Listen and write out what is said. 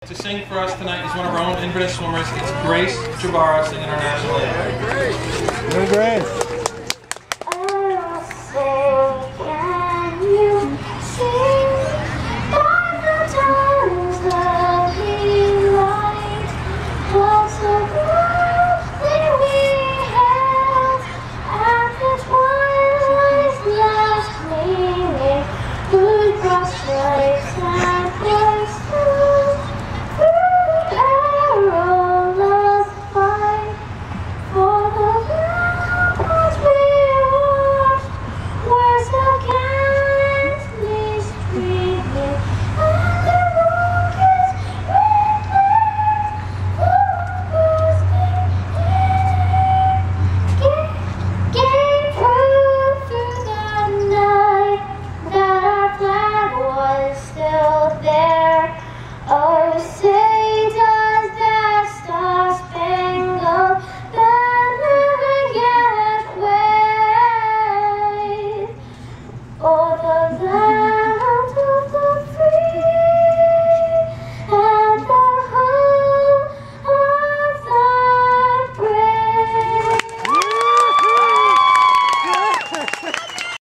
To sing for us tonight is one of our own Inverness swimmers. It's Grace Jabara singing our national anthem. Great. Grace.